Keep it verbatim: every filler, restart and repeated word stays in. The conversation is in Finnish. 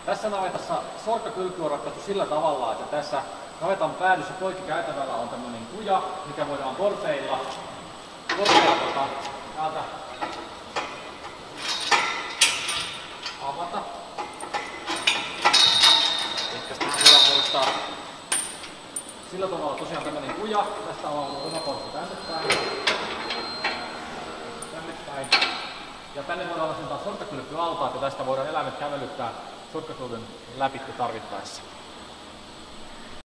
Tässä navetassa sorkkakylpy on ratkaistu sillä tavalla, että tässä navetan päädyssä poikkikäytävällä on tämmöinen kuja, mikä voidaan porteilla, porteilla tota, täältä avata. Elikkä tähän voidaan muistaa sillä tavalla tosiaan tämmöinen kuja. Tästä avautuu oma portti tänne päin. Tänne päin. Ja tänne voidaan asentaa sorkkakylpy altaat ja tästä voidaan eläimet kävelyttää sorkkakylpyn läpi tarvittaessa.